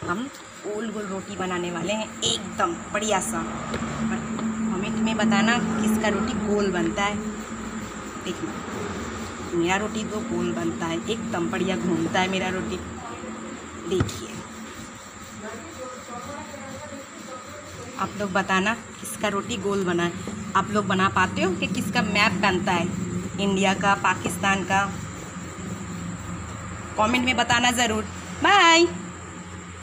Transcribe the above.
हम गोल गोल रोटी बनाने वाले हैं, एकदम बढ़िया सा। कमेंट में बताना किसका रोटी गोल बनता है। देखना मेरा रोटी तो गोल बनता है, एकदम बढ़िया घूमता है मेरा रोटी। देखिए आप लोग बताना किसका रोटी गोल बना है। आप लोग बना पाते हो कि किसका मैप बनता है, इंडिया का, पाकिस्तान का? कमेंट में बताना ज़रूर। बाय।